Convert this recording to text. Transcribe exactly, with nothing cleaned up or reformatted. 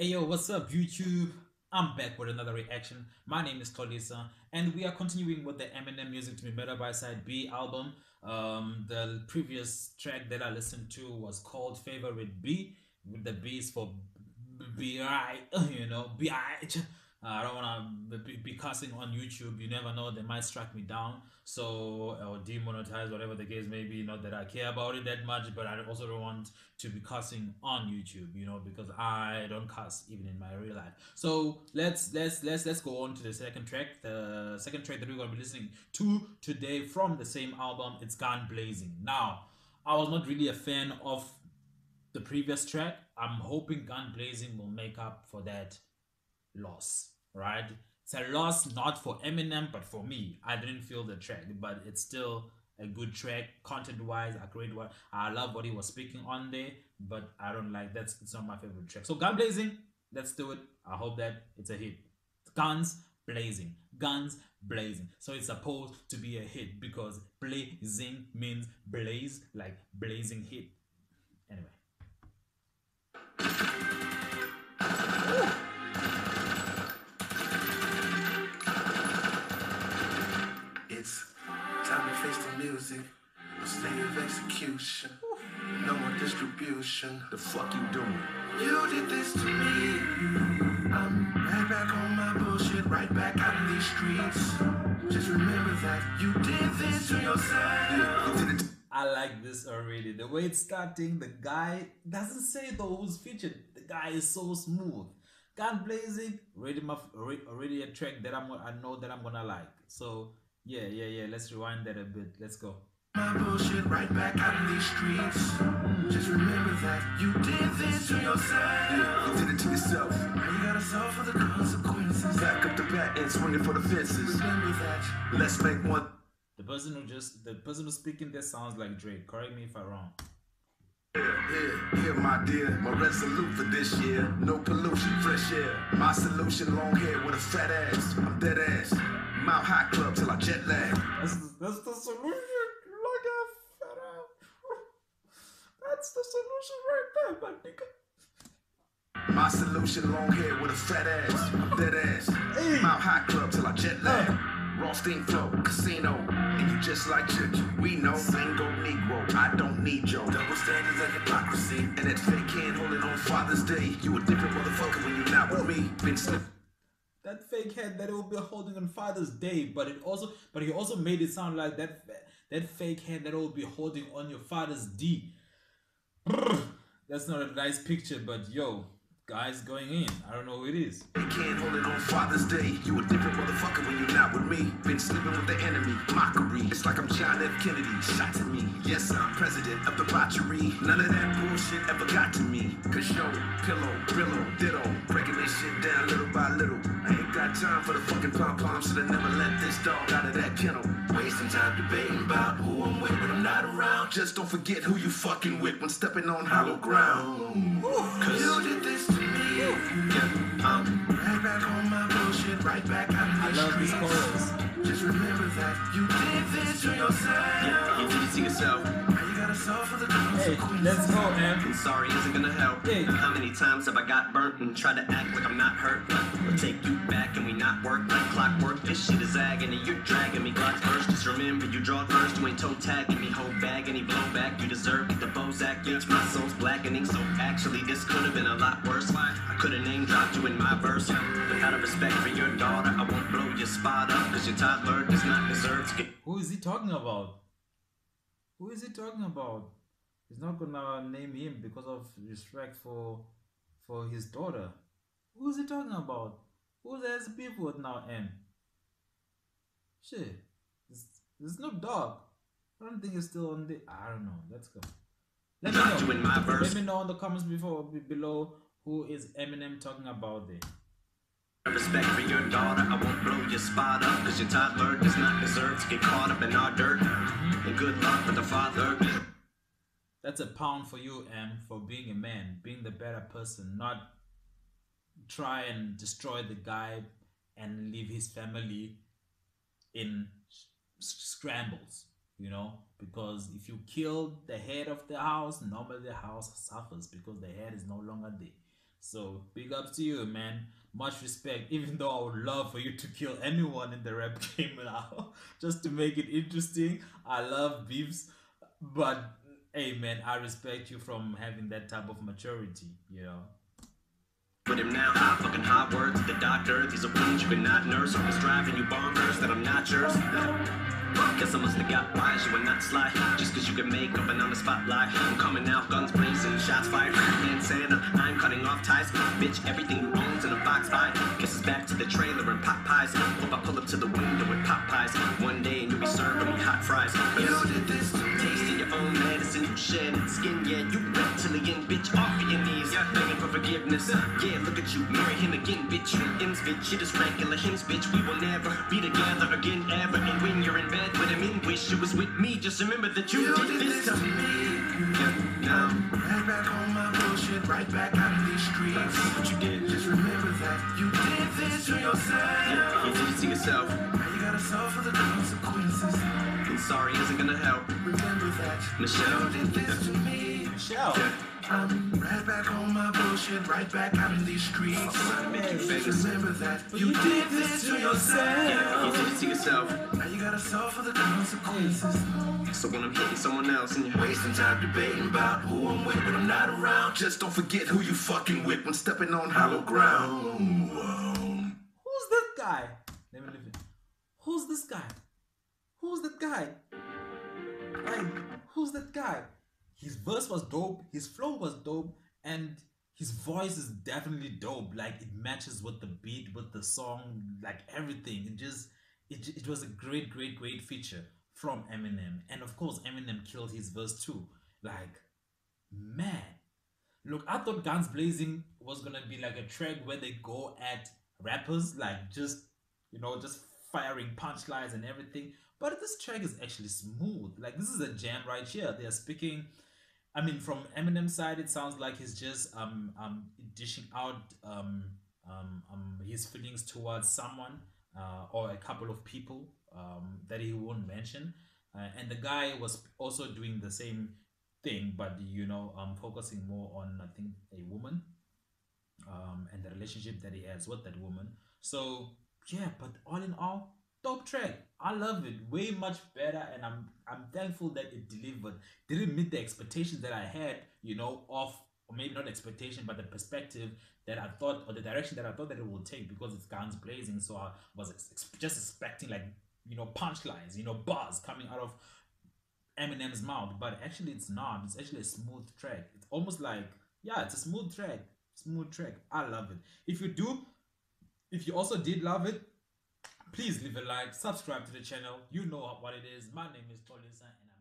Hey yo, what's up YouTube? I'm back with another reaction. My name is Tolisa, and we are continuing with the Eminem Music to Be Better by Side B album. Um, the previous track that I listened to was called Favorite B, with the B is for B I, you know, B I. Uh, I don't want to be, be cussing on YouTube. You never know, they might strike me down. So, or demonetize, whatever the case may be. Not that I care about it that much, but I also don't want to be cussing on YouTube, you know, because I don't cuss even in my real life. So let's let's let's let's go on to the second track. The second track that we're gonna be listening to today from the same album, it's Gun Blazing. Now, I was not really a fan of the previous track. I'm hoping Gun Blazing will make up for that loss, right? It's a loss not for Eminem, but for me. I didn't feel the track, but it's still a good track, content-wise. I great one. I love what he was speaking on there, but I don't like that's it's not my favorite track. So Gun Blazing, let's do it. I hope that it's a hit. Guns blazing, guns blazing. So it's supposed to be a hit because blazing means blaze, like blazing hit. Anyway. It's time to face the music. A state of execution. No more distribution. The fuck you doing? You did this to me. I'm right back on my bullshit, right back out of these streets. Just remember that you did this to yourself. You did it. I like this already. The way it's starting, the guy doesn't say though who's featured. The guy is so smooth. Gun Blazing, already, my, already a track that I'm, I know that I'm gonna like. So yeah, yeah, yeah. Let's rewind that a bit. Let's go. My bullshit right back out of these streets. Just remember that you did this to yourself. You did it to yourself. Now you gotta suffer the consequences. Back up the bat and swinging for the fences. Remember that. Let's make one. The person who just the person who's speaking there sounds like Drake. Correct me if I'm wrong. Here, here, here, my dear. My resolute for this year. No pollution, fresh air. My solution, long hair with a fat ass. I'm dead ass. Mount High Club till I jet lag. That's the, that's the solution. Like a fat ass. That's the solution right there, my nigga. My solution, long hair with a fat ass. I'm dead ass. Hey. Mount High Club till I jet lag. Uh. Raw steam flow, casino. And you just like Juju. We know, single Negro. I don't need your Double standards and hypocrisy. And that fake hand holding on Father's Day. You a different motherfucker when you not with me. Been slip. That fake head that it will be holding on Father's Day, but it also, but he also made it sound like that that fake head that it will be holding on your father's D. That's not a nice picture, but yo, guys going in. I don't know who it is. Fake hand holding on Father's Day. You a different motherfucker when you not with me. Been sleeping with the enemy. Mockery. It's like I'm John F. Kennedy. Shot to me. Yes, I'm president of debauchery. None of that bullshit ever got to me. Cause yo, pillow, brillo, ditto. Breaking this shit down little by little. I ain't got time for the fucking pom-pom, so I never let this dog out of that kennel. Wasting time debating about who I'm with when I'm not around. Just don't forget who you fucking with when stepping on hollow ground. Cause you did this to me. Yeah, I'm right back on my bullshit, right back out of I these love this streets. chorus. Just remember that you did this to yourself. Yeah, you did it to yourself. Now you gotta suffer the Hey, consequences. let's go, man. And sorry isn't gonna help. Hey. How many times have I got burnt and tried to act like I'm not hurt? We'll take you back and we not work like clockwork. This shit is agony, you're dragging me. God's first, just remember you draw first. You ain't toe tagging me, whole bag, any blowback. You deserve it, the Bozak bitch. My soul's blackening, so actually this could have been a lot worse. I could have name dropped you in my verse. But out of respect for your daughter, I won't blow your spot up. Cause your toddler does not deserve to get. Who is he talking about? Who is he talking about? He's not gonna name him because of respect for for his daughter. Who is he talking about? Who has beef with now, M? Shit. It's, it's Snoop Dogg. I don't think he's still on the... I don't know. Let's go. Let me Dropped you know. in my verse. Let me know in the comments before below who is Eminem talking about there. Respect for your daughter, I won't blow your spot up. Cause your toddler does not deserve to get caught up in our dirt. And good luck with the father. That's a pound for you, M, for being a man, being the better person, not try and destroy the guy and leave his family in scrambles, you know, because if you kill the head of the house, normally the house suffers because the head is no longer there. So big ups to you, man. Much respect. Even though I would love for you to kill anyone in the rap game now, just to make it interesting. I love beefs, but hey, man, I respect you from having that type of maturity. You know. With him now, high fucking hot words to the doctor. These are wounds you cannot nurse. Always driving you bonkers that I'm not yours. Guess I must have got wise, you are not sly. Just cause you can make up an on the spotlight. I'm coming out, guns blazing, shots fired. Man Santa, I'm cutting off ties. Bitch, everything you own's in a box buy. Guess it's back to the trailer and pop pies. Hope I pull up to the window with pop pies. One day and you'll be serving me hot fries. You did this to me. Tasting your own medicine, you shedded skin. Yeah, you reptilian bitch, off of your knees. Yeah, begging for forgiveness. Yeah, look at you, marry him again, bitch. You M's bitch, shit is regular hymns, bitch. We will never be together again, ever. And when you're in bed with him in, wish you was with me. Just remember that you, You did this to me. Yeah, now, Right back on my bullshit, right back out in these streets. what you did, Just remember that you did this to yourself. you did it to yourself. Now you gotta suffer the consequences. And sorry isn't gonna help. Remember that Michelle. you did this to me. Michelle. I'm right back on my bullshit, right back out in these streets. Just remember that you did this to yourself. You did it to yourself. Now you gotta suffer the consequences. So when I'm hitting someone else and you're Wasting time debating about who I'm with when I'm not around. Just don't forget who you fucking with when stepping on hollow ground. Who's that guy? Let me live it. Who's this guy? Who's that guy? Like, who's that guy? His verse was dope, his flow was dope, and his voice is definitely dope. Like, it matches with the beat, with the song, like everything. It just, it, it was a great, great, great feature from Eminem. And of course, Eminem killed his verse too. Like, man. Look, I thought Guns Blazing was gonna be like a track where they go at rappers, like just, you know, just firing punchlines and everything. But this track is actually smooth. Like, this is a jam right here. They are speaking. I mean, from Eminem's side, it sounds like he's just um um dishing out um um, um his feelings towards someone uh, or a couple of people um that he won't mention. Uh, and the guy was also doing the same thing, but you know, um, focusing more on, I think, a woman, um, and the relationship that he has with that woman. So yeah, but all in all, dope track. I love it way much better, and I'm I'm thankful that it delivered. Didn't meet the expectations that I had, you know, of, or maybe not expectation, but the perspective that I thought, or the direction that I thought that it would take, because it's Guns Blazing. So I was ex- just expecting, like, you know, punchlines, you know, bars coming out of Eminem's mouth, but actually it's not. It's actually a smooth track. It's almost like, yeah, it's a smooth track. Smooth track. I love it. If you do, if you also did love it, please leave a like, subscribe to the channel. You know what it is. My name is Tolisa, and